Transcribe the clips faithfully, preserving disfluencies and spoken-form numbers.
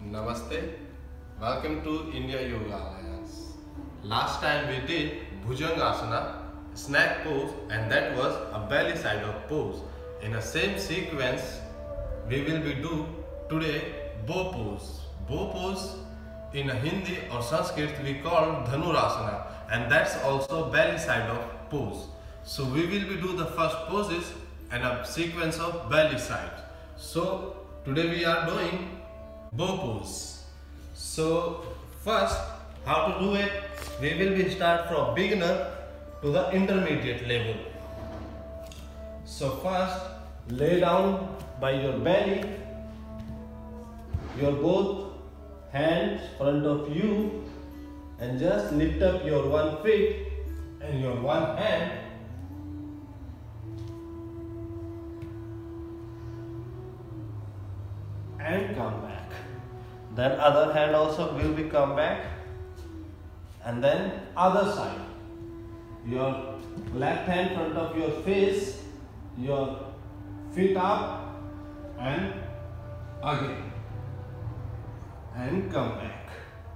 Namaste. Welcome to India Yoga Alliance. Last time we did Bhujangasana, snack pose, and that was a belly side up pose. In the same sequence, we will be do today bow pose. Bow pose in Hindi or Sanskrit we call Dhanurasana, and that's also belly side up pose. So we will be do the first poses and a sequence of belly side. So today we are doing bow pose. So first, how to do it? We will be start from beginner to the intermediate level. So first, lay down by your belly, your both hands front of you, and just lift up your one foot and your one hand. And come back. Then other hand also will be come back. And then other side. Your left hand front of your face, your feet up, and again. And come back.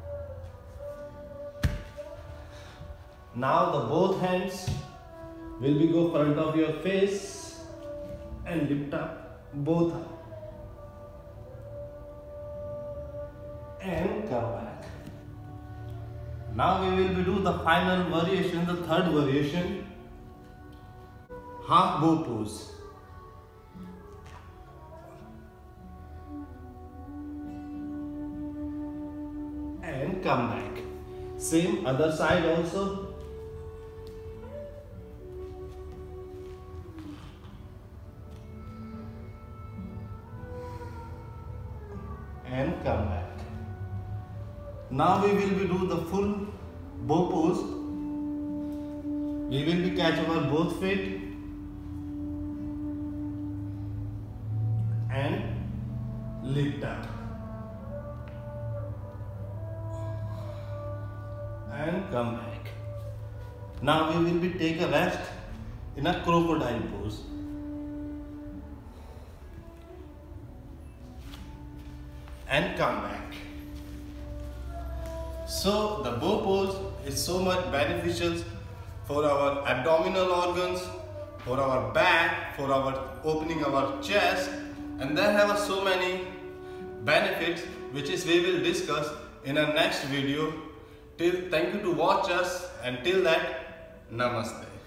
Now the both hands will be go front of your face and lift up both hands. And come back. Now we will be do the final variation, the third variation, half bow pose. And come back. Same other side also. And come back. Now we will be do the full bow pose. We will be catch our both feet and lift up and come back. Now we will be take a rest in a crocodile pose. And come back. So the bow pose is so much beneficial for our abdominal organs, for our back, for our opening our chest, and they have so many benefits which is we will discuss in our next video. Till thank you to watch us, and till that, namaste.